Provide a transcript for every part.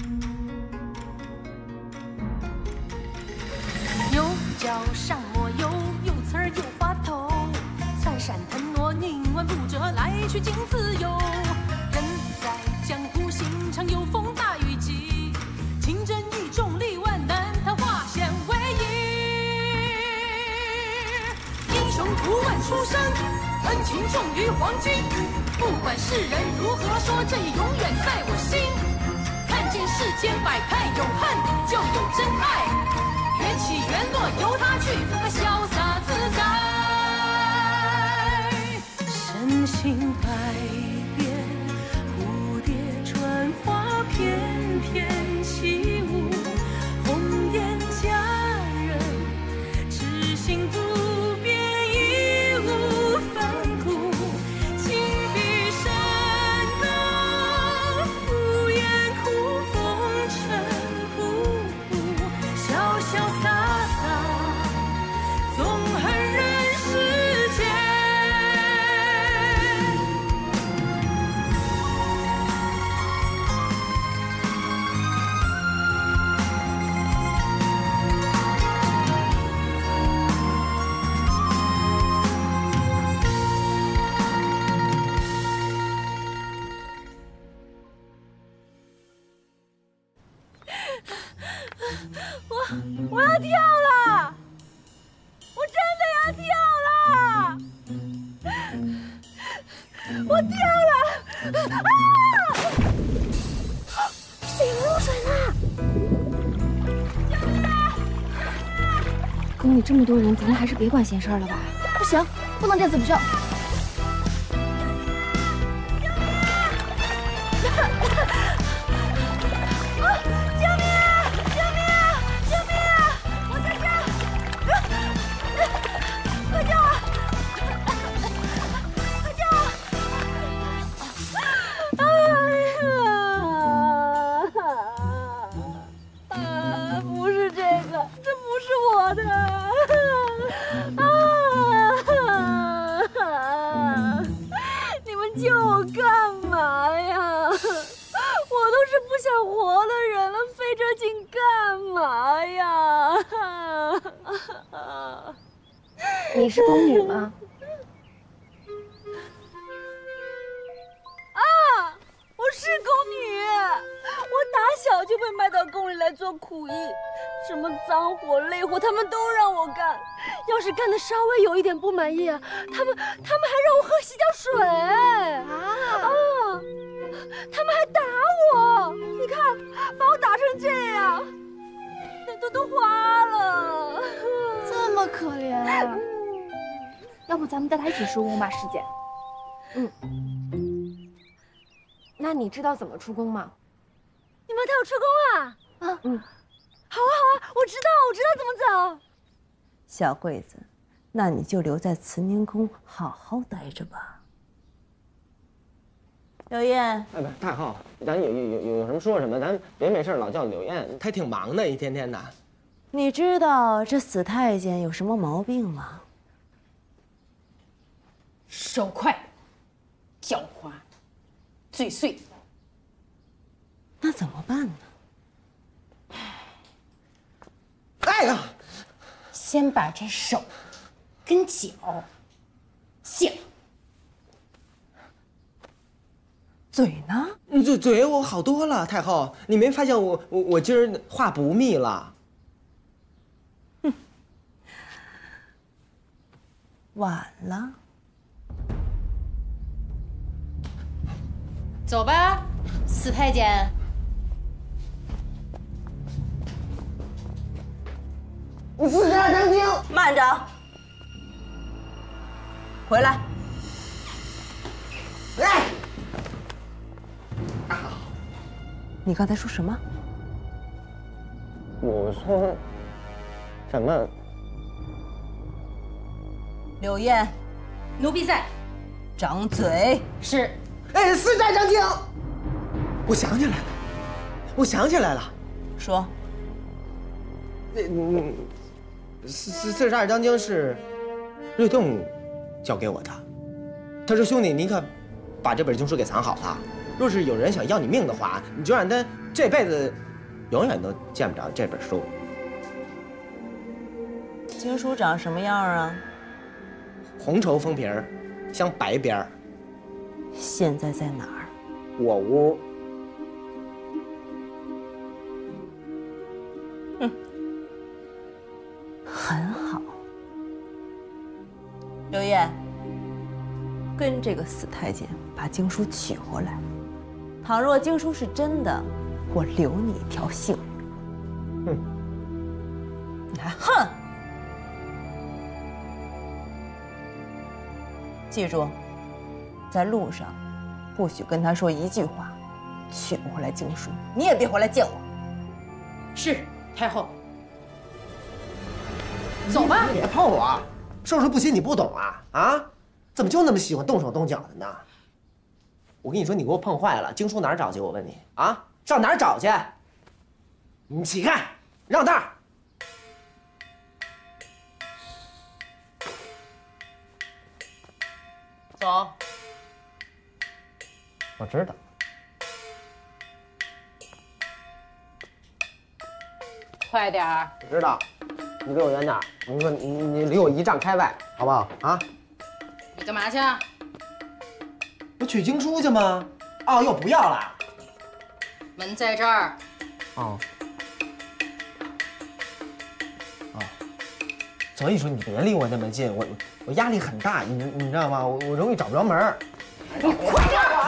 牛角上抹油，有刺儿有花头，财闪腾挪，宁弯不折，来去尽自由。人在江湖，心常有风大雨急，情真意重，力万难，昙花显为一。英雄不问出身，恩情重于黄金。不管世人如何说，这永远在我心。看尽世间百态，有恨就有真爱。缘起缘落由他去，他潇洒自在。身形百变，蝴蝶穿花，翩翩起舞。红颜佳人，痴心不变，义无反顾。情比山高，无言苦风尘仆仆。潇潇洒洒，纵横人世间。我要跳了，我真的要跳了，我跳了！啊！水入水了！救命啊！ 宫里这么多人，咱们还是别管闲事了吧？不行，不能见死不救。你是宫女吗？ 啊，我是宫女，我打小就被卖到宫里来做苦役，什么脏活累活他们都让我干，要是干的稍微有一点不满意啊，他们还让我喝洗脚水他们还打我，你看把我打成这样，那都花了， 这么可怜啊！要不咱们带他一起出宫吧，师姐。那你知道怎么出宫吗？ 你们带我出宫啊？好啊，我知道怎么走。 小桂子，那你就留在慈宁宫好好待着吧。柳燕， 不，太后，咱有什么说什么，咱别没事老叫柳燕，她挺忙的，一天天的。 你知道这死太监有什么毛病吗？ 手快，狡猾，嘴碎。 那怎么办呢？ 哎呀， 先把这手跟脚卸了。 嘴呢？ 嘴我好多了，太后，你没发现我今儿话不密了？ 晚了。 走吧，死太监。 自家成精， 慢着，回来。 来。 你刚才说什么？ 我说什么？ 柳燕， 奴婢在。 掌嘴。 是。 哎，私债成精。我想起来了， 说。 四十二章经是瑞栋交给我的。他说：“兄弟，你可把这本经书给藏好了。若是有人想要你命的话，你就让他这辈子永远都见不着这本书。 经书长什么样啊？ 红绸封皮儿，镶白边儿。 现在在哪儿？ 我屋。 很好。刘烨，跟这个死太监把经书取回来。倘若经书是真的，我留你一条性命。 哼！ 你还恨？记住，在路上不许跟他说一句话。取不回来经书，你也别回来见我。 是太后。走吧。 你别碰我，授受不亲你不懂啊啊！怎么就那么喜欢动手动脚的呢？我跟你说，你给我碰坏了，经书哪儿找去？我问你啊，上哪儿找去？你起开，让道。走。我知道。 快点儿！ 我知道。你离我远点儿。我说你离我1丈开外，好不好啊？ 你干嘛去？ 我取经书去吗？哦，又不要了。 门在这儿。 哦。哦。所以说你别离我那么近，我压力很大，你知道吗？我容易找不着门儿。 你快点儿！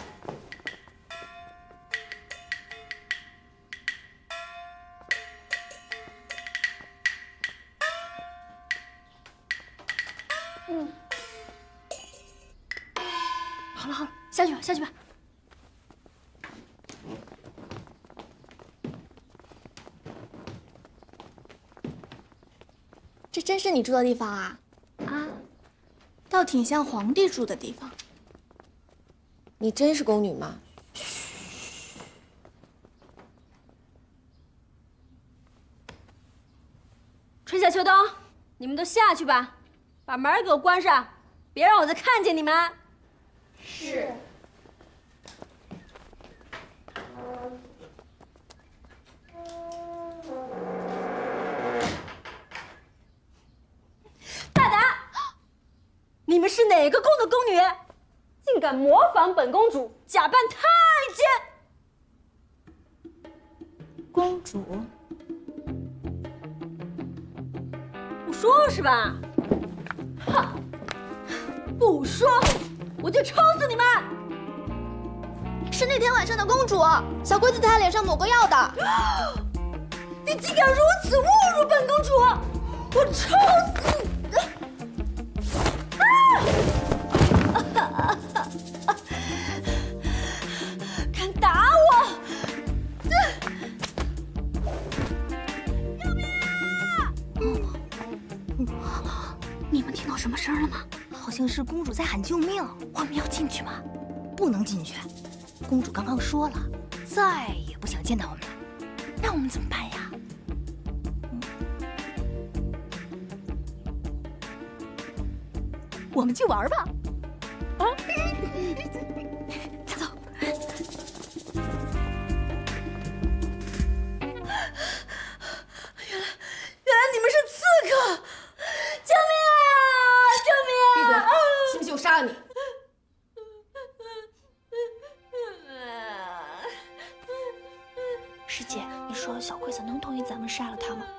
好了好了，下去吧下去吧。这真是你住的地方啊？啊，倒挺像皇帝住的地方。 你真是宫女吗？ 春夏秋冬，你们都下去吧，把门给我关上，别让我再看见你们。 是。 大胆！你们是哪个宫的宫女？竟敢模仿本公主，假扮太监！ 公主？ 不说是吧？哼！不说，我就抽死你们！ 是那天晚上的公主，小龟子在她脸上抹过药的。 你竟敢如此侮辱本公主！我抽死你！敢打我！救命啊！你们听到什么声了吗？好像是公主在喊救命。我们要进去吗？不能进去。公主刚刚说了，再也不想见到我们了。那我们怎么办呀？我们去玩吧。啊！走。 原来你们是刺客！救命啊！救命啊！ 闭嘴！信不信我杀了你？ 师姐，你说小龟子能同意咱们杀了他吗？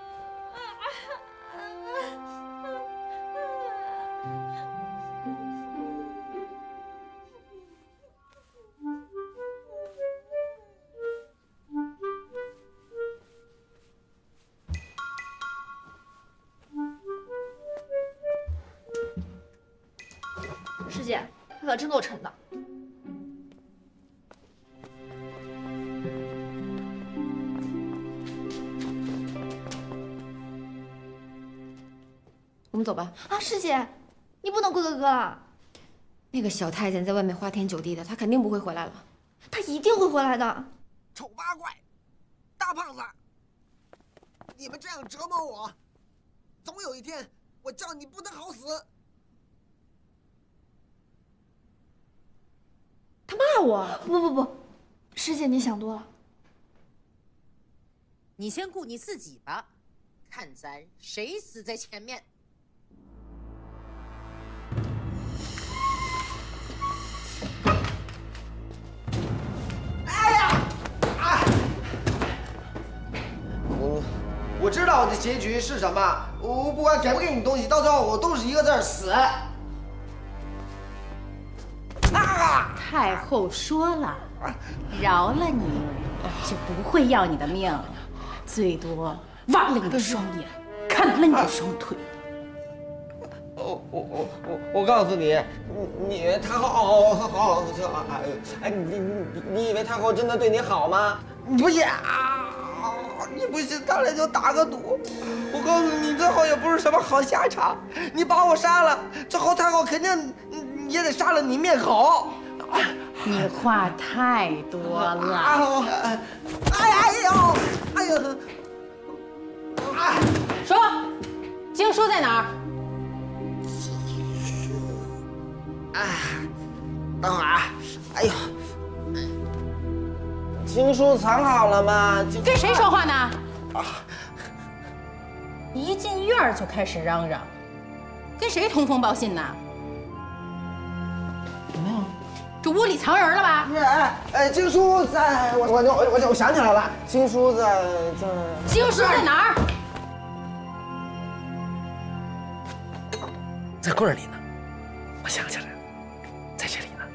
师姐，他可真够沉的。 我们走吧。 啊，师姐，你不能怪哥哥了。 那个小太监在外面花天酒地的，他肯定不会回来了。 他一定会回来的。 丑八怪，大胖子，你们这样折磨我，总有一天我叫你不得好死。 他骂我？不，师姐你想多了。 你先顾你自己吧，看咱谁死在前面。 哎呀！啊！我知道我的结局是什么，我不管给不给你东西，到最后我都是一个字儿死。啊！ 太后说了，饶了你，就不会要你的命，最多挖了你的双眼，砍了你的双腿。 我告诉你，你太后哎，你以为太后真的对你好吗？你不信啊？你不信，咱俩就打个赌。我告诉你，最后也不是什么好下场。你把我杀了，最后太后肯定也得杀了你灭口。 你话太多了。 哎呦！ 说，经书在哪儿？ 等会儿啊！哎呦，经书藏好了吗？ 跟谁说话呢？一进院就开始嚷嚷，跟谁通风报信呢？ 没有。 这屋里藏人了吧？ 不是，经书在，我想起来了，经书在。 经书在哪儿？ 在柜儿里呢。我想起来了，在这里呢。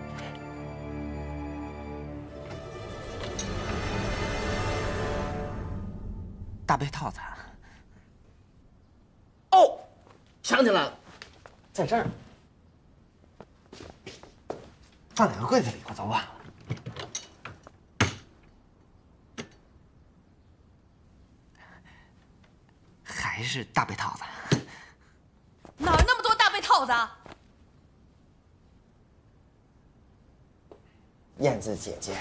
大被套子。哦，想起来了，在这儿。放哪个柜子里我早忘了。还是大被套子。 哪儿那么多大被套子？ 燕子姐姐，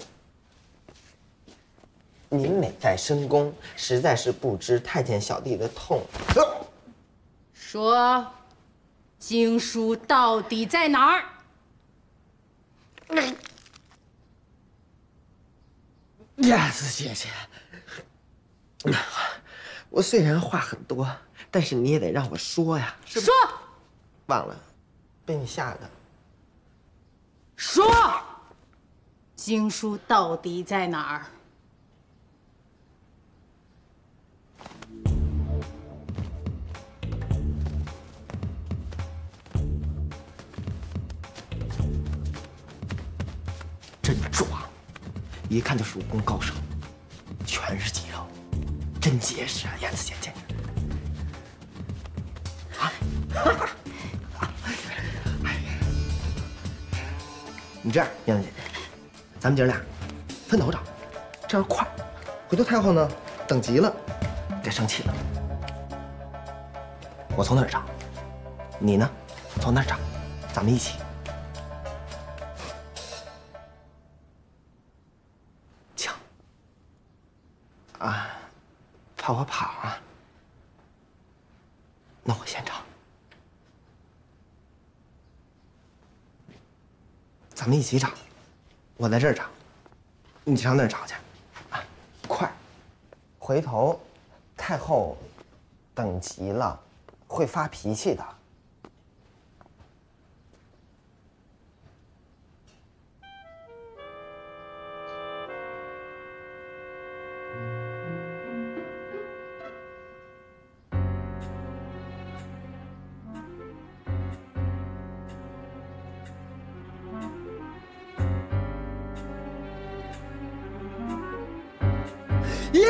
您美在深宫，实在是不知太监小弟的痛。 说，经书到底在哪儿？ 燕子姐姐，我虽然话很多，但是你也得让我说呀。 说， 忘了，被你吓的。 说，经书到底在哪儿？ 真壮，一看就是武功高手，全是肌肉，真结实啊，燕子姐姐。你这样，燕子姐姐，咱们姐俩分头找，这样快。回头太后呢，等急了，该生气了。我从哪儿找，你呢，从哪儿找，咱们一起。抢啊！怕我跑啊？那我先找。咱们一起找，我在这儿找，你上那儿找去，啊，快！ 回头，太后等急了，会发脾气的。耶！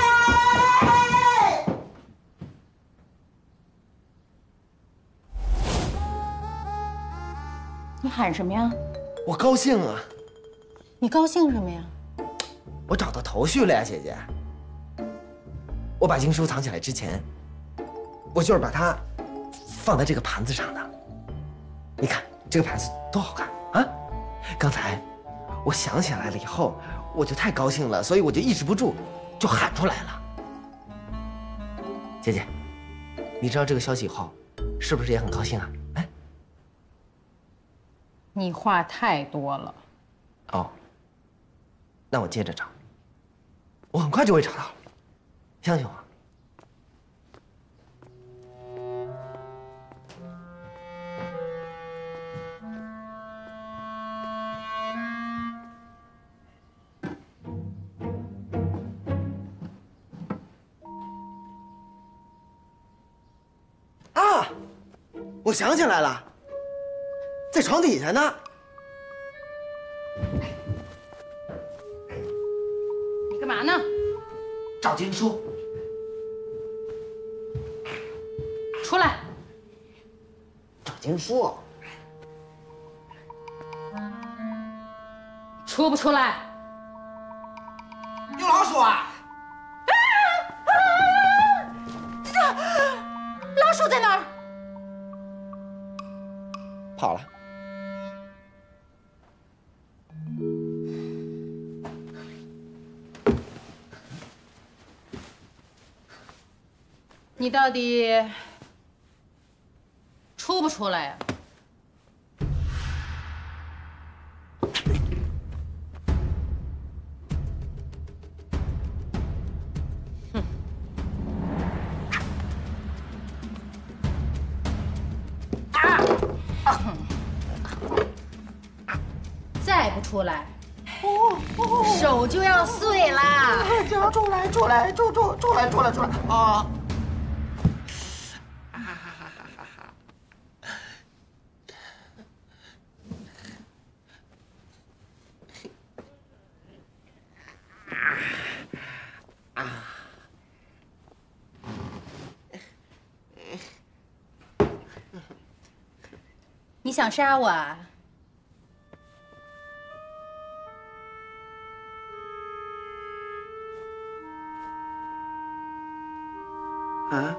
你喊什么呀？ 我高兴啊！ 你高兴什么呀？ 我找到头绪了呀，姐姐。我把经书藏起来之前，我就是把它放在这个盘子上的。你看这个盘子多好看啊！刚才我想起来了以后，我就太高兴了，所以我就抑制不住，就喊出来了。姐姐，你知道这个消息以后，是不是也很高兴啊？哎， 你话太多了。 哦，那我接着找。 我很快就会找到，相信我。啊，我想起来了，在床底下呢。 干嘛呢？ 找经书。 出来！ 找经书。 出不出来？ 有老鼠啊！ 老鼠在哪儿？ 跑了。 你到底出不出来呀？哼！再不出来，手就要碎啦！ 出来啊！ 你想杀我啊？ 啊？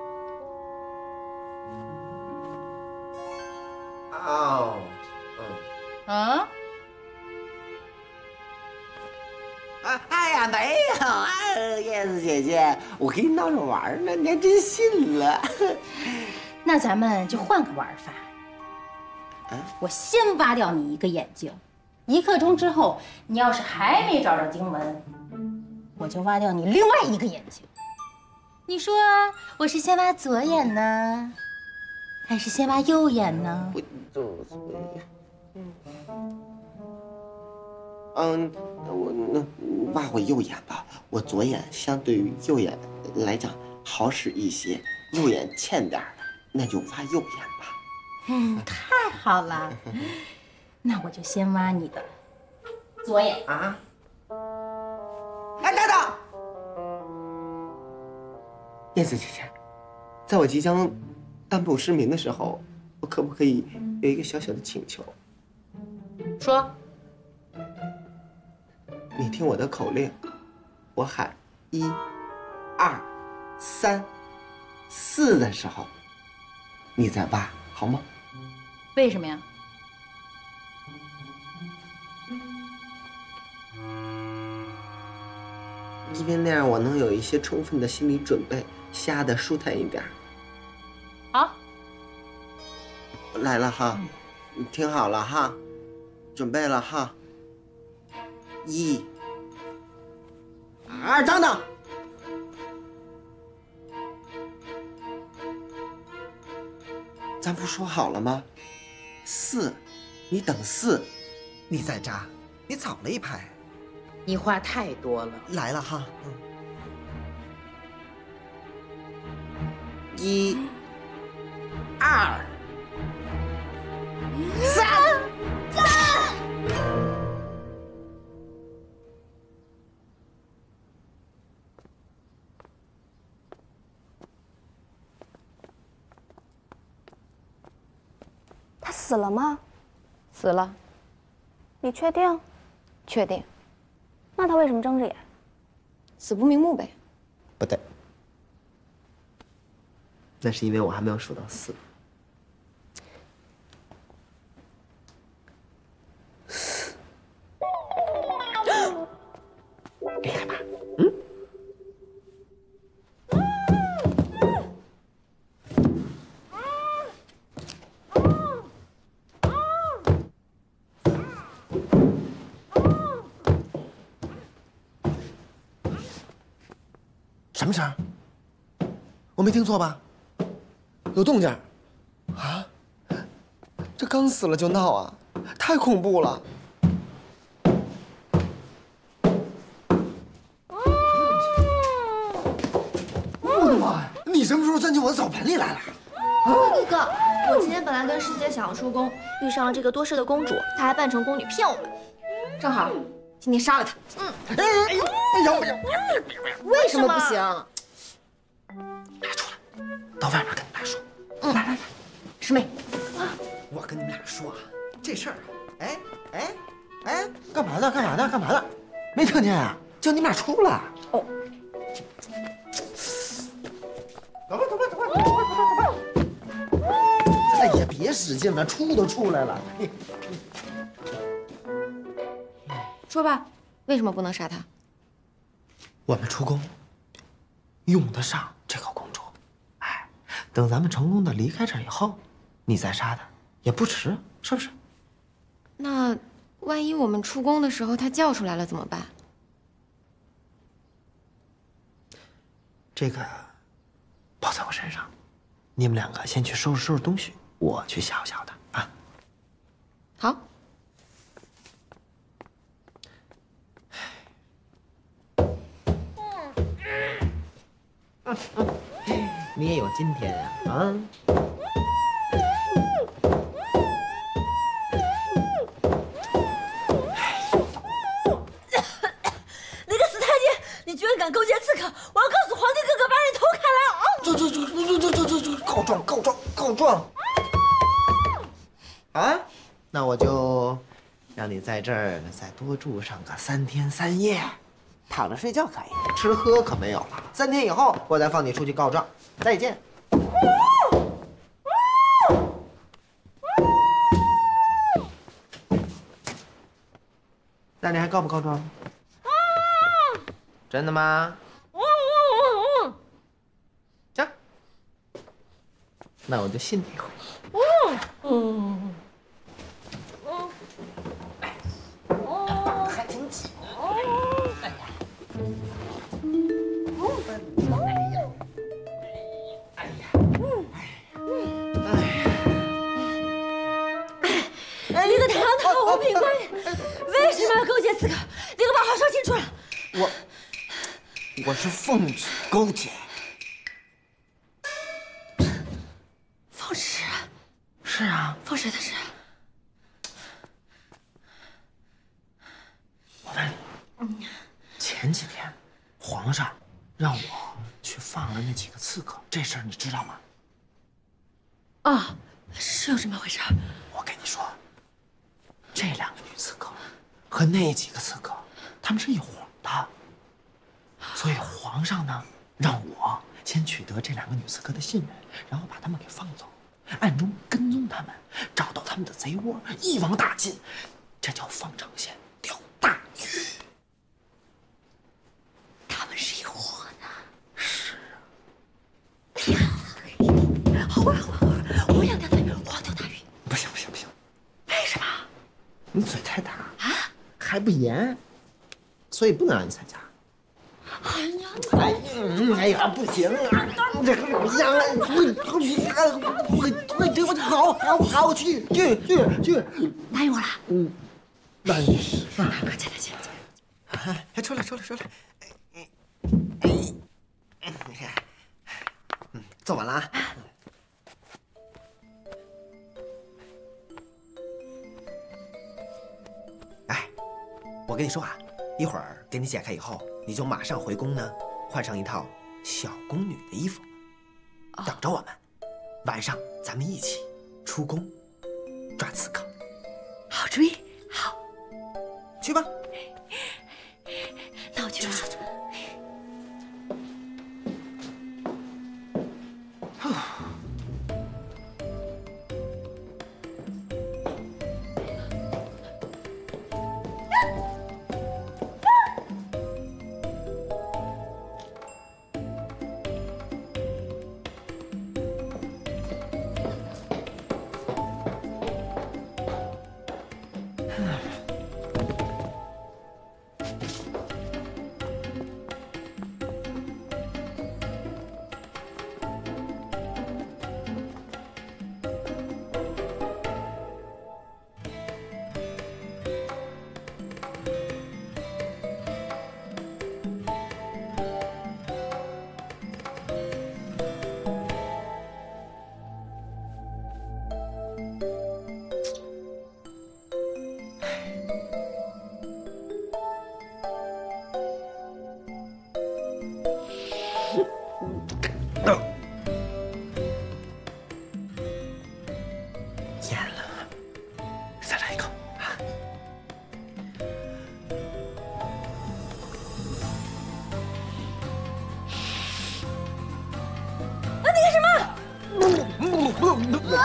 哦， 啊？ 哎呀，没有啊，叶子姐姐，我跟你闹着玩呢，你还真信了。 那咱们就换个玩法。我先挖掉你一个眼睛，1刻钟之后，你要是还没找着经文，我就挖掉你另外一个眼睛。你说我是先挖左眼呢，还是先挖右眼呢？ 我挖我右眼吧，我左眼相对于右眼来讲好使一些，右眼欠点儿，那就挖右眼吧。 太好了，那我就先挖你的左眼啊！哎，等等，叶子姐姐，在我即将单步失明的时候，我可不可以有一个小小的请求？ 说。 你听我的口令，我喊1、2、3、4的时候，你再挖，好吗？ 为什么呀？ 因为那样我能有一些充分的心理准备，瞎的舒坦一点。 好， 来了哈，你听好了哈，准备了哈。1、2，等等。咱不说好了吗？4，你等4， 你再扎，你早了一拍。 你话太多了。 来了哈。 1、2、3。 他死了吗？ 死了。 你确定？ 确定。 那他为什么睁着眼？ 死不瞑目呗。 不对，那是因为我还没有数到4。别害怕， 什么声？我没听错吧？有动静啊？这刚死了就闹啊，太恐怖了！我的妈呀！你什么时候钻进我的澡盆里来了？ 哥哥，我今天本来跟师姐想要出宫，遇上了这个多事的公主，她还扮成宫女骗我们，正好今天杀了她。 哎呦，不行！ 为什么不行？ 别出来，到外面跟你们俩说。来， 师妹， 我跟你们俩说啊，这事儿啊，哎，干嘛呢？没听见啊？叫你们俩出来。哦。走吧。哎呀，别使劲了，出都出来了。 说吧，为什么不能杀他？ 我们出宫，用得上这个公主。哎，等咱们成功的离开这儿以后，你再杀她也不迟，是不是？ 那万一我们出宫的时候他叫出来了怎么办？ 这个包在我身上，你们两个先去收拾东西，我去吓唬吓唬他啊。 好。 你也有今天呀啊！ 那个死太监，你居然敢勾结刺客！我要告诉皇帝哥哥，把你头砍了！ 告状！啊，那我就让你在这儿再多住上个3天3夜。躺着睡觉可以，吃喝可没有了。3天以后，我再放你出去告状。再见。那你还告不告状？真的吗？行，那我就信你一回。还挺紧。 你个堂堂五品官员，为什么要勾结刺客？你可把话说清楚了。 我是奉旨勾结。 奉旨？ 是啊。 奉谁的旨？ 我问你，前几天皇上让我去放了那几个刺客，这事儿你知道吗？ 啊，是有这么回事？ 我跟你说，这2个女刺客和那几个刺客，他们是一伙的。所以皇上呢，让我先取得这2个女刺客的信任，然后把他们给放走，暗中跟踪他们，找到他们的贼窝，一网打尽。这叫放长线钓大鱼。 他们是一伙呢。 是啊。 哎呀，好玩，我想干脆黄钓大鱼。 不行， 为什么？ 你嘴太大啊，还不严，所以不能让你参加。哎呀，不行啊！这个老乡啊，会对我好去。 答应我了。 答应。 快起来！ 还出来！做完了啊。哎，我跟你说啊，一会儿给你解开以后，你就马上回宫呢，换上一套小宫女的衣服，等着我们。晚上咱们一起出宫抓刺客。 好主意，好， 去吧。 那我去了。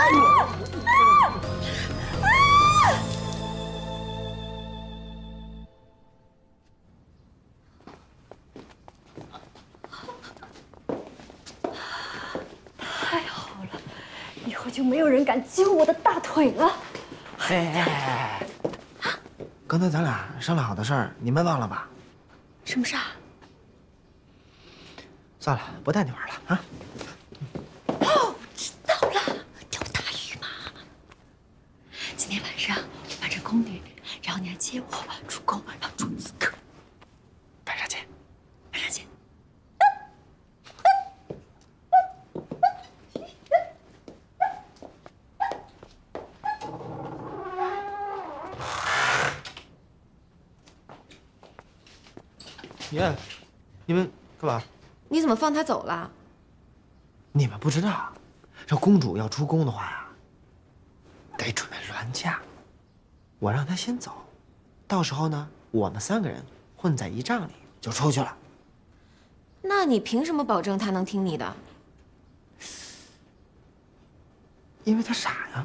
太好了，以后就没有人敢揪我的大腿了。 哎，刚才咱俩商量好的事儿，你们忘了吧？ 什么事儿？ 算了，不带你玩了啊。 哦，知道了，钓大鱼嘛。今天晚上我扮成宫女，然后你来接我出宫，然后主此刻。 晚上见。 晚上见。 你们干嘛？ 你怎么放他走了？ 你们不知道，这公主要出宫的话呀，得准备銮驾。我让她先走，到时候呢，我们3个人混在仪仗里就出去了。 那你凭什么保证他能听你的？ 因为她傻呀。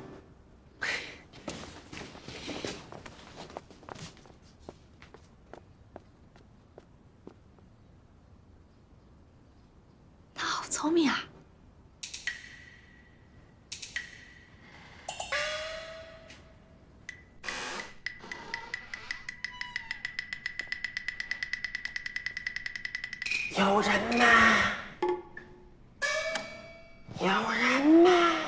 好聪明啊！ 有人吗？有人吗？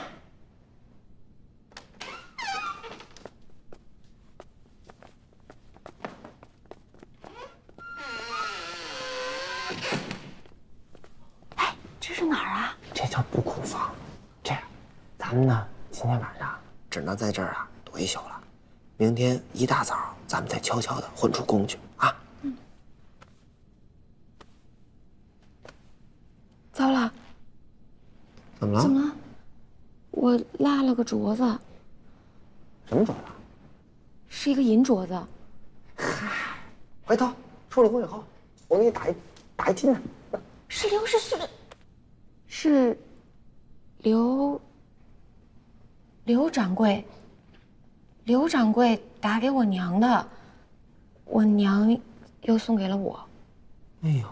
哎，这是哪儿啊？ 这叫布库房。这样，咱们呢，今天晚上只能在这儿啊躲一宿了。明天一大早，咱们再悄悄的混出宫去啊。 糟了， 怎么了？ 怎么了？我落了个镯子。 什么镯子？ 是一个银镯子。 回头出了宫以后，我给你打一金的。 是刘氏是是刘掌柜，刘掌柜打给我娘的，我娘又送给了我。 哎呦，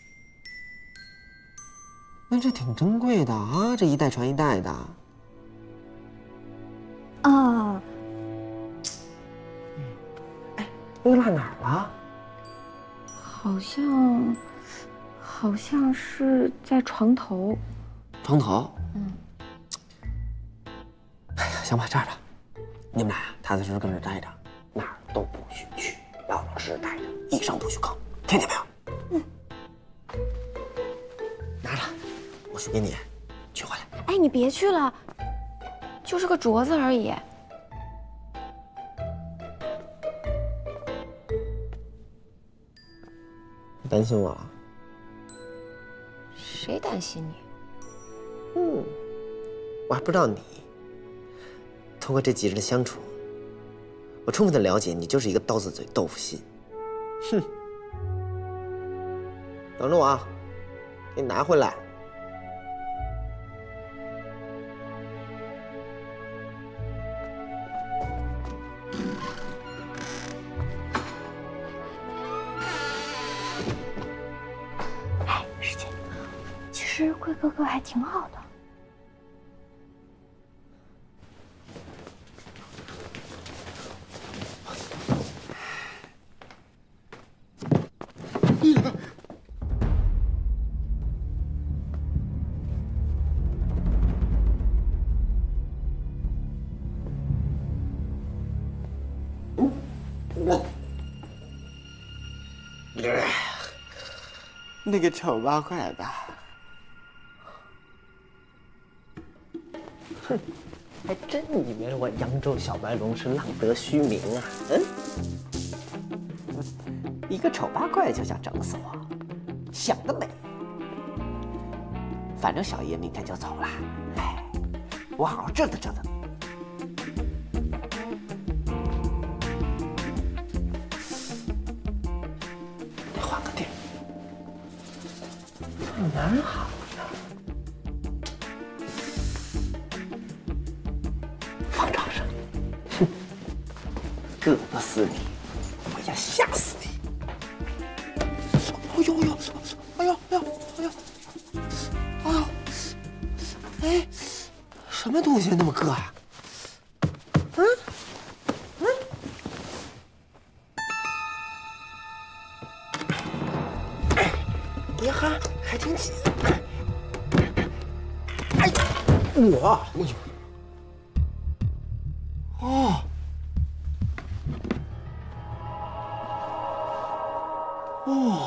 那这挺珍贵的啊，这一代传一代的。 啊， 哎，那个落哪儿了？ 好像是在床头。 床头？ 嗯。 哎呀，行吧，这样吧，你们俩呀，踏踏实实跟这儿待着，哪儿都不许去，老老实实待着，一声不许吭，听见没有？嗯。拿着，我去给你取回来。 哎，你别去了，就是个镯子而已。 担心我了？ 谁担心你？ 嗯，我还不知道你。通过这几日的相处，我充分的了解你就是一个刀子嘴豆腐心。哼，等着我啊，给你拿回来。 哎，师姐，其实贵哥哥还挺好的。 那个丑八怪的，哼，还真以为我扬州小白龙是浪得虚名啊？嗯，一个丑八怪就想整死我，想得美！反正小爷明天就走了，哎，我好好折腾折腾你。得换个地儿。哪儿好呢？ 硌不死你，我要吓死你！哎呦呦，哎呦哎呦哎呦哎呦！哎，什么东西那么硌呀？哎呀哈，还挺紧。哎呀，我哦。 哦，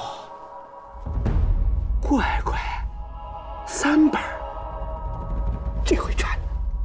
乖乖，3本，这回赚了。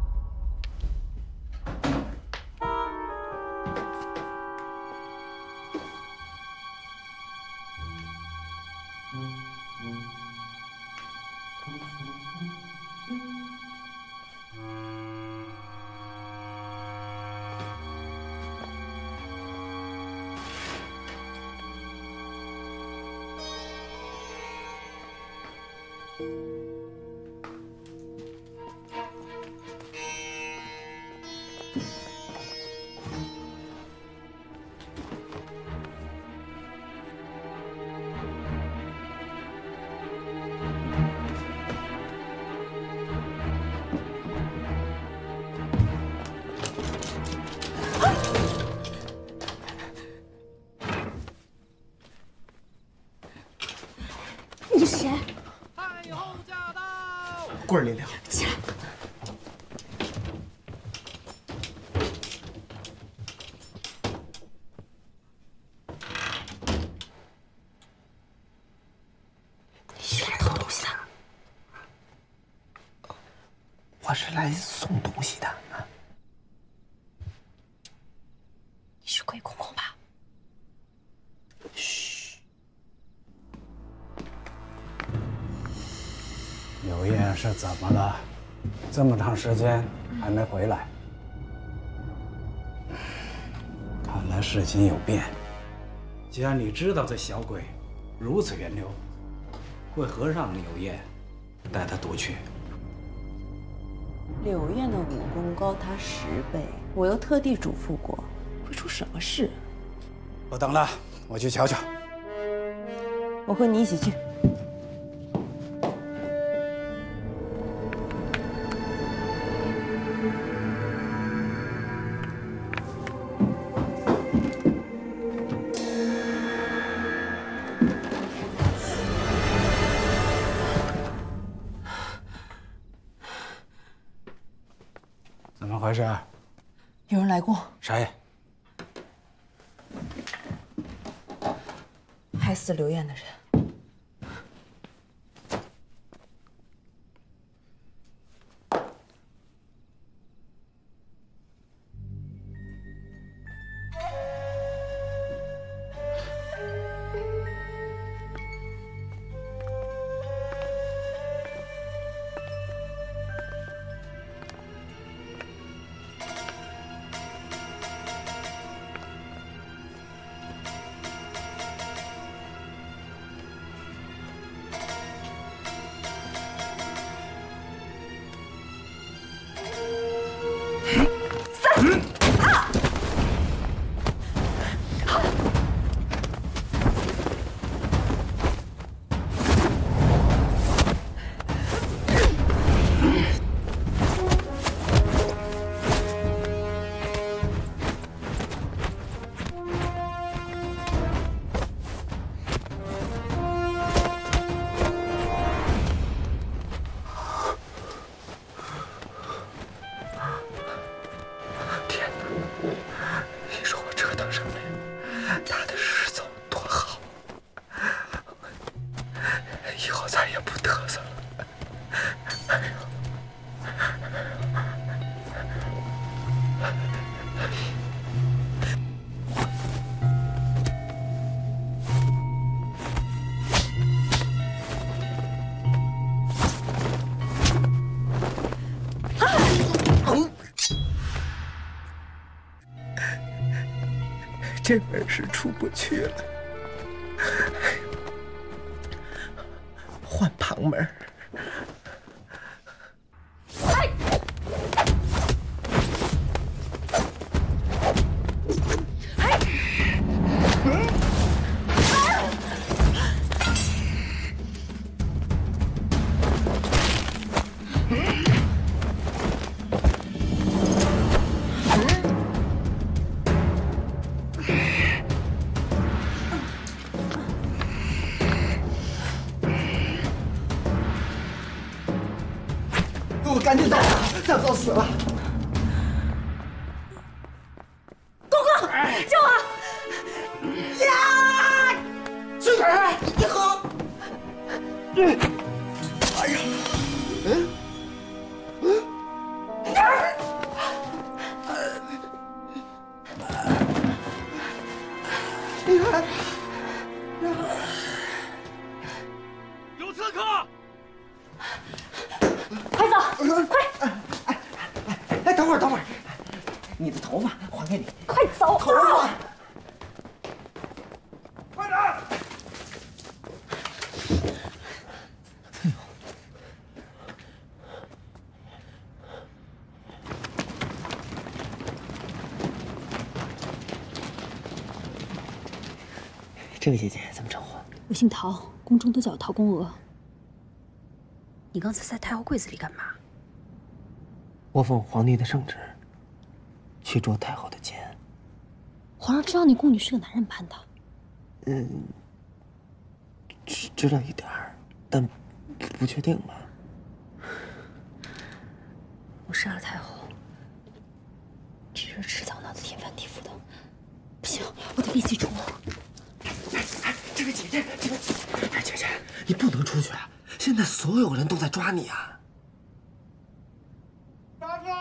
你是谁？ 太后驾到！ 棍儿领领， 起来。 你是来偷东西的？我是来送东西的啊。 你是鬼公公吧？ 嘘。 刘烨是怎么了？这么长时间还没回来，看来事情有变。既然你知道这小鬼如此源流，为何让刘烨带他夺去？ 柳燕的武功高他10倍，我又特地嘱咐过，会出什么事？ 不等了，我去瞧瞧。 我和你一起去。 怎么回事？ 有人来过。 谁？ 害死刘燕的人。 这门是出不去了，换旁门。 赶紧走，再不走死了。 公公，救我！呀！ 水儿，你好。哎呀，你看， 有刺客！ 快走，快！ 哎，等会儿，你的头发还给你。 快走！ 头发。 快点！ 这位姐姐怎么称呼？ 我姓陶，宫中都叫我陶宫娥。你刚才在太后柜子里干嘛？ 我奉皇帝的圣旨，去捉太后的奸。 皇上知道你宫女是个男人攀的。 知道一点儿，但不确定吧。 我杀了太后，这事迟早闹得天翻地覆的。不行，我得立即出宫。 这位姐姐，哎，姐姐，你不能出去啊！现在所有人都在抓你啊！ 大哥！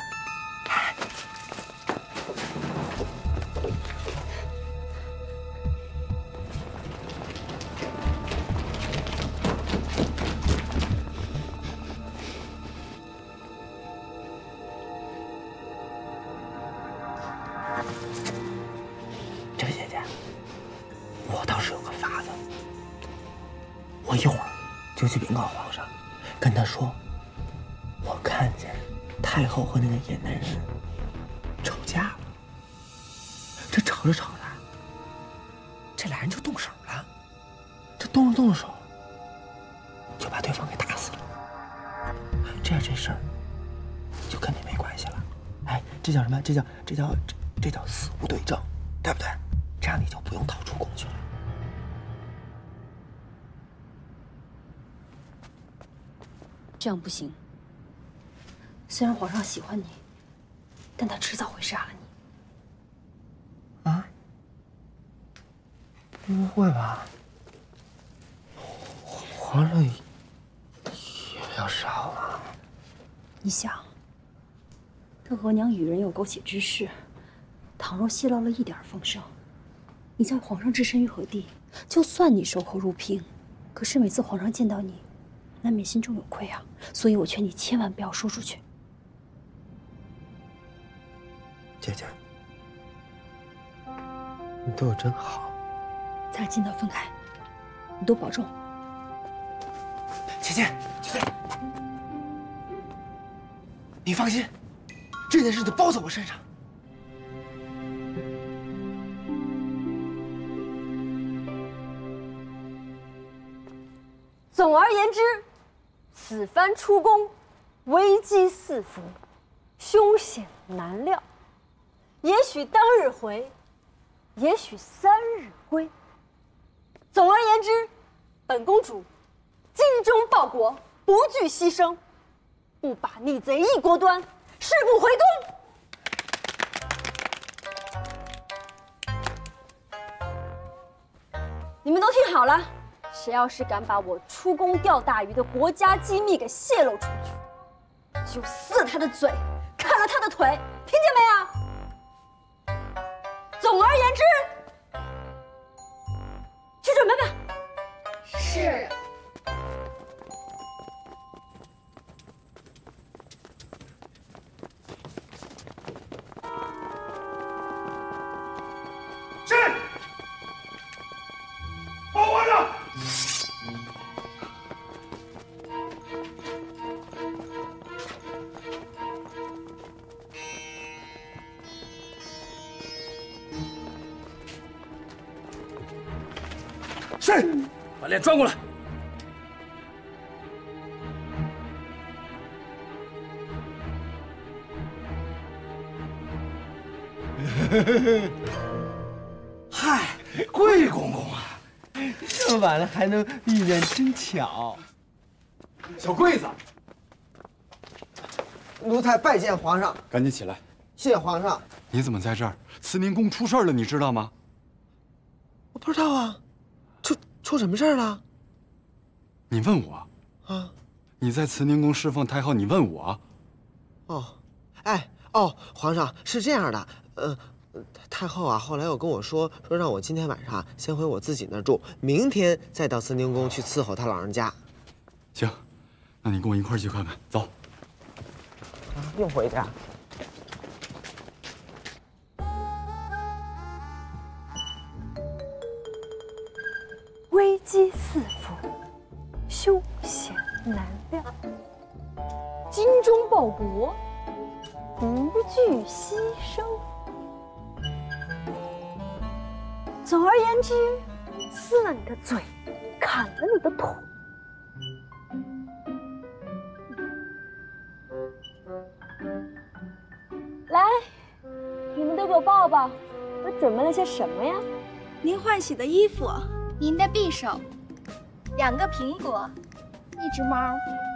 这位姐姐，我倒是有个法子，我一会儿就去禀告皇上，跟他说，我看见太后和那个野男人吵架了。这吵着吵着，这俩人就动手了。这动着手，就把对方给打死了。这样这事儿就跟你没关系了。哎，这叫什么？这叫死无对证，对不对？这样你就不用逃出宫去了。 这样不行。虽然皇上喜欢你，但他迟早会杀了你。 啊？不会吧？皇上也要杀我吗？ 你想，他额娘与人有苟且之事，倘若泄露了一点风声，你叫皇上置身于何地？就算你守口如瓶，可是每次皇上见到你，难免心中有愧啊。所以我劝你千万不要说出去。 姐姐，你对我真好。 咱俩尽早分开，你多保重。 姐姐，你放心，这件事就包在我身上。 总而言之，此番出宫，危机四伏，凶险难料。也许当日回，也许3日归。总而言之，本公主精忠报国，不惧牺牲，不把逆贼一锅端，誓不回宫。你们都听好了，谁要是敢把我出宫钓大鱼的国家机密给泄露出去，就撕了他的嘴，砍了他的腿，听见没啊？总而言之，去准备吧。是。 是。报皇上。 是，把脸转过来。 嗨，贵公公啊，这么晚了还能遇见，真巧。 小桂子， 奴才拜见皇上。 赶紧起来！ 谢谢皇上。 你怎么在这儿？慈宁宫出事了，你知道吗？ 我不知道啊，出什么事儿了？ 你问我啊？ 你在慈宁宫侍奉太后，你问我？ 皇上是这样的，太后啊，后来又跟我说让我今天晚上先回我自己那儿住，明天再到慈宁宫去伺候他老人家。 行，那你跟我一块儿去看看，走。 又回家。 危机四伏，凶险难料，精忠报国，不惧牺牲。总而言之，撕了你的嘴，砍了你的腿。来，你们都给我抱抱，我准备了些什么呀？ 您换洗的衣服，您的匕首，2个苹果，1只猫。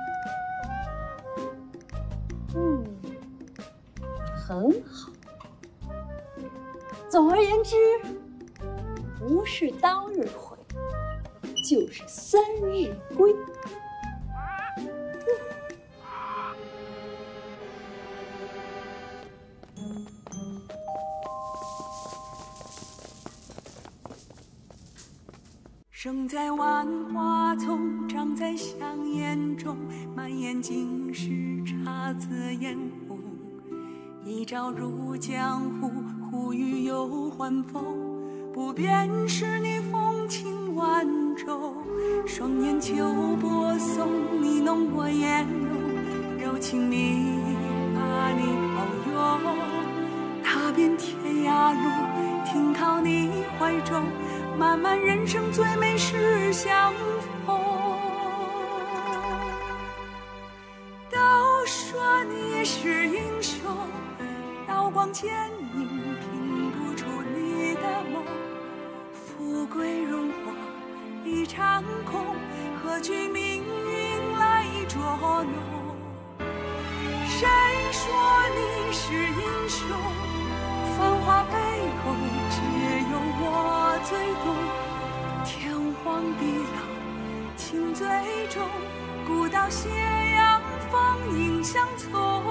很好。总而言之，不是当日回，就是3日归。 生在万花丛，长在香烟中，满眼尽是姹紫嫣红。一朝入江湖，忽遇有欢风。不变是你风情万种，双眼秋波送，你浓我艳浓，柔情蜜意把你保佑。踏遍天涯路，停靠你怀中。漫漫人生最美是相逢。都说你是英雄，刀光剑影拼不出你的梦。富贵荣华一场空，何惧命运来捉弄？谁说你是英雄？繁华背后只有我最懂。天荒地老情最重，古道斜阳芳影相从。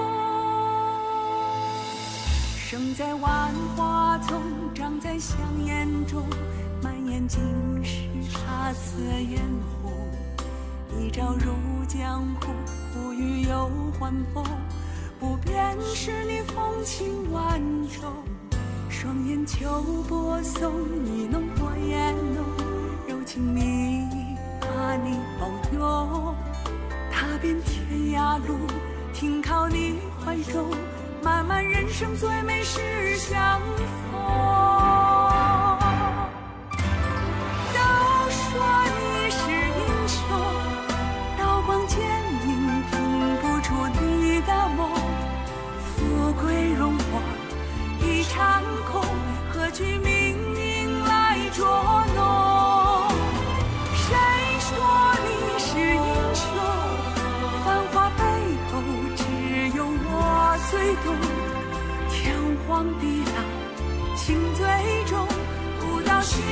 生在万花丛，长在香烟中，满眼尽是姹紫嫣红。一朝入江湖，忽遇有欢风。不变是你风情万种，双眼秋波送，你浓我艳浓，柔情蜜意把你保佑。踏遍天涯路，停靠你怀中，漫漫人生最美是相逢。都说你是英雄，刀光剑影拼不出你的梦。富贵荣华一场空，何惧命运来捉弄？谁说你是英雄？繁华背后只有我最懂。天荒地老情最重，古道斜